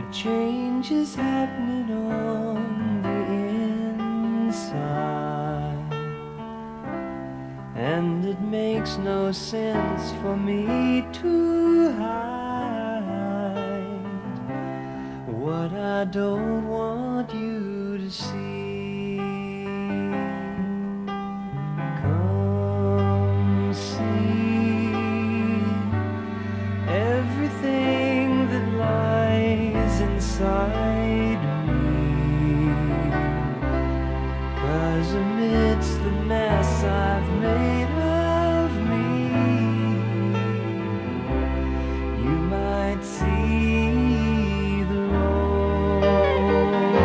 change is happening on the inside, and it makes no sense for me to hide what I don't want you to see. Come see everything that lies inside me, 'cause amidst the mess I've made of me, you might see the Lord.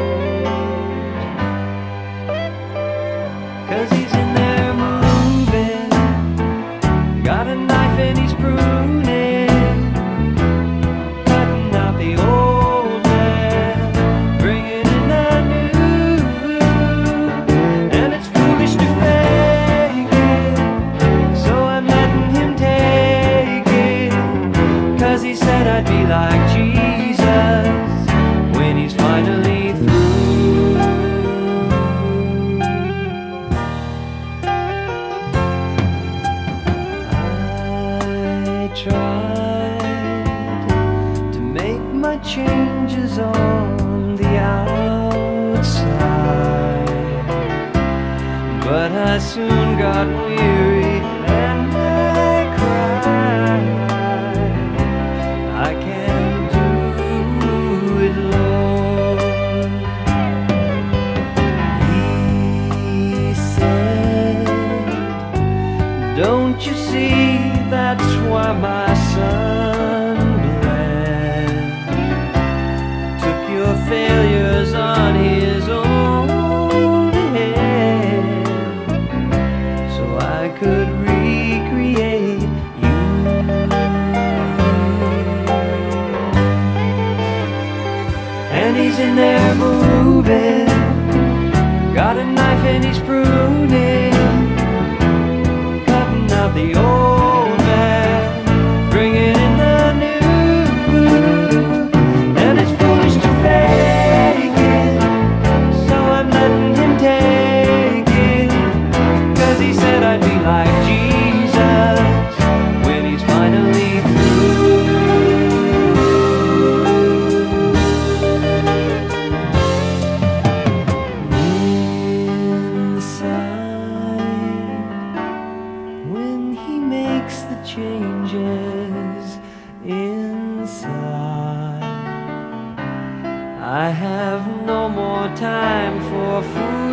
'Cause he's in there moving, got a knife and he's pruning, cutting out the old man, bringing in the new. And it's foolish to fake it, so I'm letting him take it. 'Cause he said I'd be like Jesus when he's finally through. I tried to make my changes on the outside, but I soon got weary and I cried. I can't do it, Lord. He said, don't you see, that's why my son bled. Took your failures on his own head, so I could recreate you. And he's in there moving, got a knife and he's pruning, cutting out the old man, bringing in the new. And it's foolish to fake it, so I'm letting him take it. 'Cause he said I'd be like Jesus when he's finally through. Inside, when he makes the changes inside, I have no more time for food.